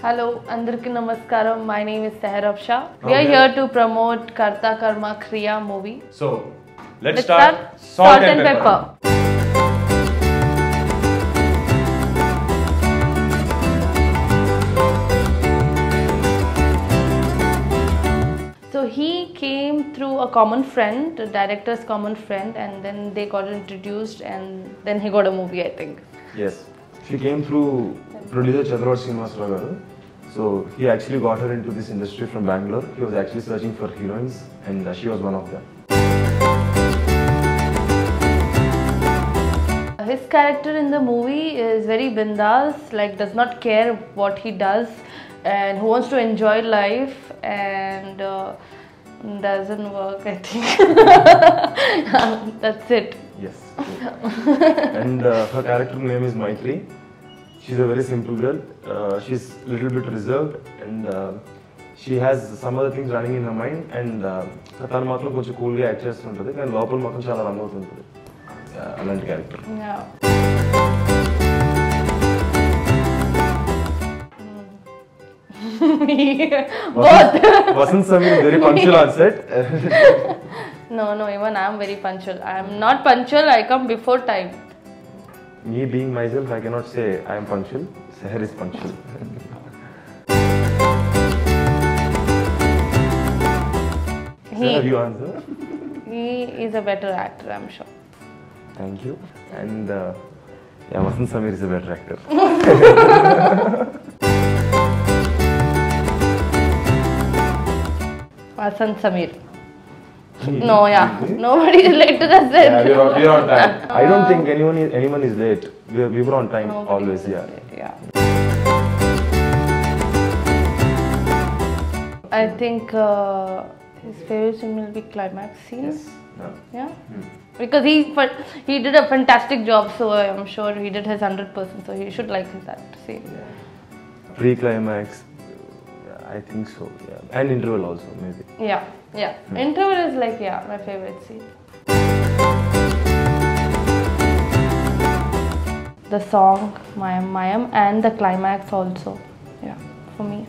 Hello, Andarki Namaskaram. My name is Seher Afsha. We are here to promote Karta Karma Kriya movie. So, let's start Salt and Pepper. So he came through a common friend, the director's common friend, and then they got introduced, and then he got a movie, I think. Yes. She came through producer Chandravad Srinivasarao garu. So he actually got her into this industry from Bangalore. He was actually searching for heroines and she was one of them. His character in the movie is very bindas, like does not care what he does and who wants to enjoy life and doesn't work, I think. That's it. Yes. And her character name is Maitri. She's a very simple girl. She's a little bit reserved and she has some other things running in her mind and tanu matram koncham cool ga act chestuntadi and lopal matram chaala run avutuntadi. Alanti character. Yeah. Both. Vasant Samir is very punctual on set. No, even I am very punctual. I am not punctual, I come before time. Me being myself, I cannot say I am punctual. Seher is punctual. Seher, you answer. He is a better actor, I'm sure. Thank you. And yeah, Vasant Samir is a better actor. Vasant Samir. No, yeah. Nobody is late to the set. Yeah, we're on time. I don't think anyone is late. We were on time always. Yeah. Yeah. I think his favorite scene will be climax scene. Yes. Yeah. Because he did a fantastic job, so I'm sure he did his 100%. So he should like that scene. Yeah. Pre-climax. I think so. Yeah. And interval also maybe. Yeah. Interval is like my favorite scene. The song Mayam Mayam and the climax also. Yeah, for me.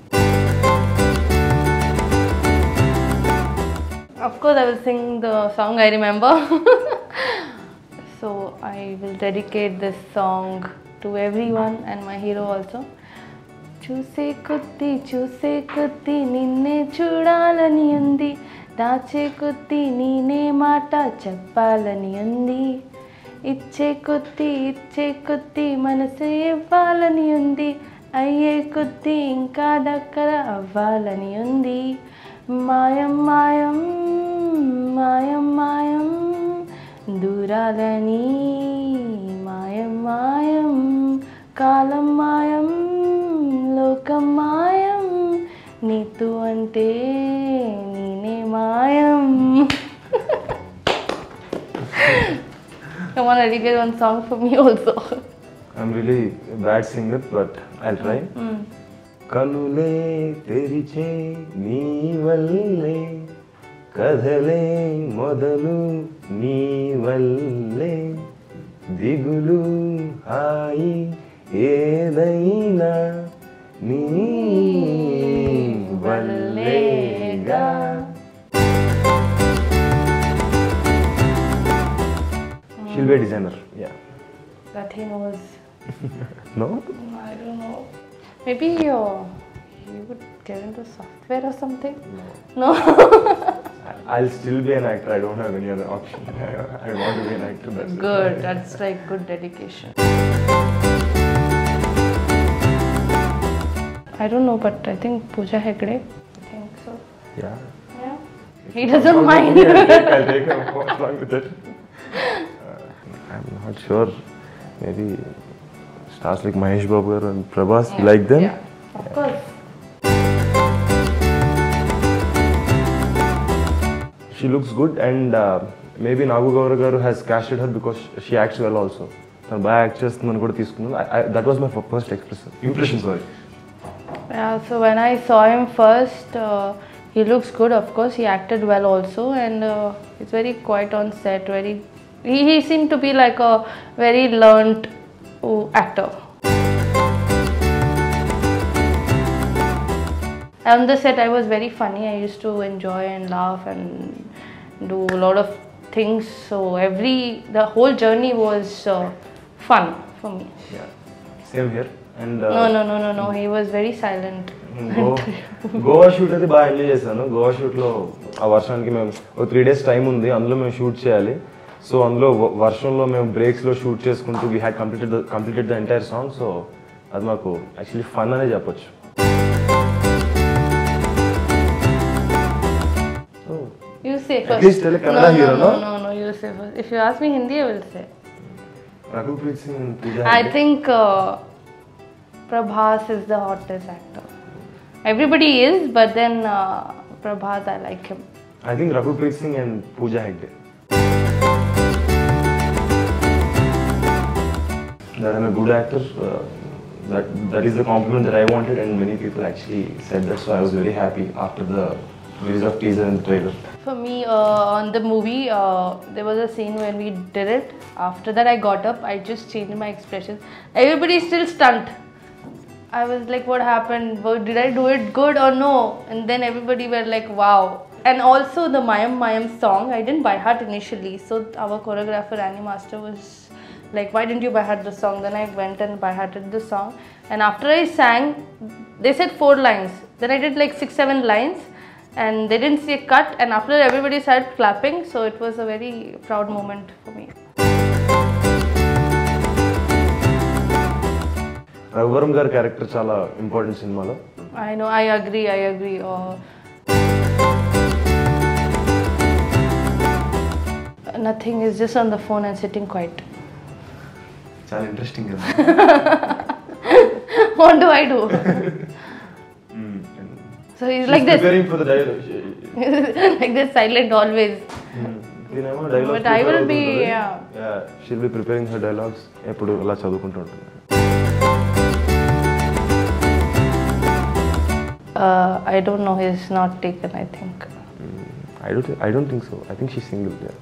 Of course, I will sing the song I remember. So I will dedicate this song to everyone and my hero also. చూసే కొద్దీ నిన్నే చూడాలని ఉంది, దాచే కొద్దీ నీనే మాట చెప్పాలని ఉంది, ఇచ్చే కొద్దీ మనసే ఇవ్వాలని ఉంది, అయ్యే కొద్దీ ఇంకా దగ్గర అవ్వాలని ఉంది. మాయం మాయం మాయం మాయం దూరాలని, మాయం మాయం కాలం మాయం లోకం మాయం, నీతు అంటే నీనే మాయం. Come on, dedicate one song for me also. I'm really a bad singer, but I'll try. కనులే తెరిచే నీ వల్లే, కథలే మొదలు నీ వల్లే, దిగులు హాయి ఏదైనా నీ వల్లేగా. She'll be a designer. Yeah. That he knows. No? I don't know. Maybe he would get into software or something. No. I'll still be an actor. I don't have any other option. I want to be an actor. That's Good. it. That's like good dedication. I don't know, but I think Pooja Hegde. I think so. Yeah. Yeah. He doesn't mind. I'll take along with it. I'm not sure. Maybe stars like Mahesh Babu and Prabhas, you like them? Yeah, of course. She looks good and maybe Nagu Gaura garu has casted her because she acts well also. Tanu baga act chestunదని కూడా తీసుకున్నాను. That was my first impression. Sorry. Yeah, so when I saw him first, he looks good. Of course, he acted well also, and he's very quiet on set. He seemed to be like a very learnt actor. On the set, I was very funny. I used to enjoy and laugh and do a lot of things. So the whole journey was fun for me. Yeah, same here. And No. He was very silent. Goa shoot అయితే బాగా enjoy చేశాను. గోవా షూట్లో ఆ వర్షానికి మేము ఒక 3 days time ఉంది, అందులో మేము షూట్ చేయాలి. సో అందులో వర్షంలో మేము బ్రేక్స్లో షూట్ చేసుకుంటూ we had completed the entire song. So అది మాకు యాక్చువల్లీ ఫన్ అనే చెప్పొచ్చు. You say first. At least tell a Kannada hero, no? No, you say first. If you ask me Hindi, I will say. Raghupreet Singh and Pooja. I think Prabhas is the hottest actor. Everybody is, but then Prabhas, I like him. I think Raghupreet Singh and Pooja Hegde. That I'm a good actor. That is the compliment that I wanted, and many people actually said that. So I was very happy after the release of teaser and trailer. For me, on the movie, there was a scene when we did it. After that, I got up. I just changed my expressions. Everybody still stunned. I was like, "What happened? Did I do it good or no?" And then everybody were like, "Wow!" And also the Mayam song, I didn't by heart initially. So our choreographer Annie Master was like, "Why didn't you by heart the song?" Then I went and by hearted the song. And after I sang, they said 4 lines. Then I did like 6-7 lines. And they didn't see a cut, and after everybody started clapping, so it was a very proud moment for me. Raghuvaram gar character chala important cinema lo. I know, I agree. Nothing, is just on the phone and sitting quiet. Chala interesting ga. What do I do? So he's like this. Preparing for the dialogue. Like this, silent always. But I will be, yeah. She'll be preparing her dialogues. Eppudu ala chadukuntu untundi. I don't know. He's not taken, I think. I don't think so. I think she's single. Yeah.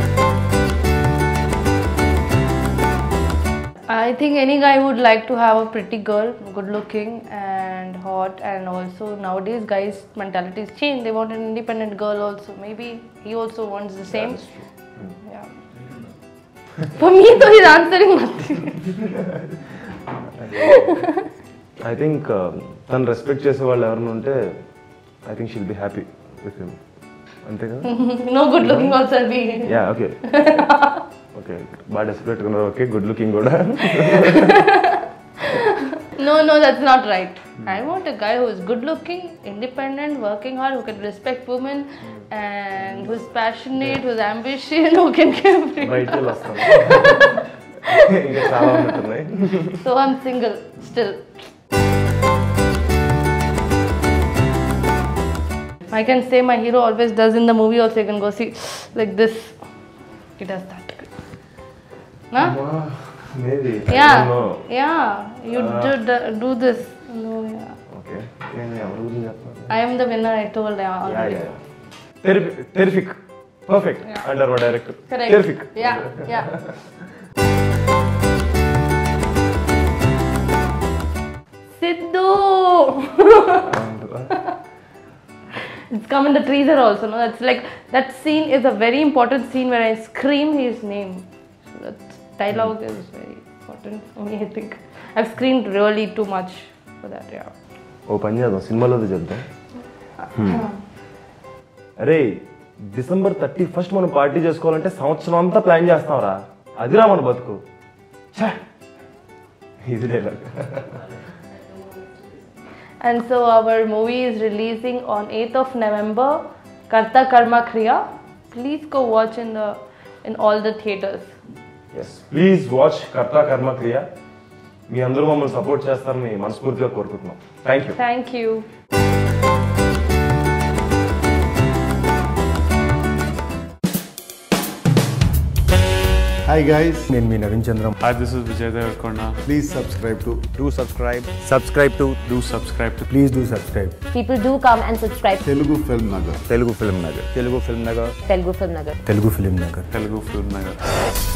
I think any guy would like to have a pretty girl, good looking and hot, and also nowadays guys' mentalities change. They want an independent girl also. Maybe he also wants the same. Yeah. For me, though, he's answering nothing. I think than respect chese vallu evarna unte, I think she'll be happy with him. Ante kada? No, good looking also will be. Yeah, okay. Okay, బాగా desperate గా ఉన్నారు. Okay, good looking కూడా. No, that's not right. I want a guy who is good looking, independent, working hard, who can respect women, and who's passionate, who's ambitious, who can give freedom. బయటికి వస్తాను. ఇంకా చాలా ఉంటున్నాయి. So I'm single still. I can say my hero always does in the movie also. You can go see like this. He does that. Huh? Maybe. Yeah. I don't know. Yeah. You do this. No, yeah. Okay. ఎవరు గురించి చెప్తాను? I am the winner. I told you already. Yeah. Terrific. Perfect. Yeah. Under our director. Correct. Terrific. Yeah. Sidhu. It's come in the teaser also. No, that's like that scene is a very important scene where I scream his name. So that dialogue is very important for me. I think I've screamed really too much for that. Yeah. ఓ పని చేద్దాం, సినిమాలోది చెప్దాం. అరే December 31st మనం party చేసుకోవాలంటే సంవత్సరం అంతా plan చేస్తాంరా. అదిరా మన బతుకు. ఇది dialogue. And so our movie is releasing on 8th of November, Karta Karma Kriya. Please go watch in all the theaters. Yes, please watch Karta Karma Kriya. మీ అందరూ మమ్మల్ని సపోర్ట్ చేస్తారని మనస్ఫూర్తిగా కోరుకుంటున్నాం. Thank you. Thank you. Hi guys, నేను మీ Naveen Chandram. Hi, this is Vijay Devarkonda. Please subscribe to. Subscribe to. Please do subscribe. People do come and subscribe. Telugu Film Nagar. Telugu Film Nagar. Telugu Film Nagar. Telugu Film Nagar. Telugu Film Nagar.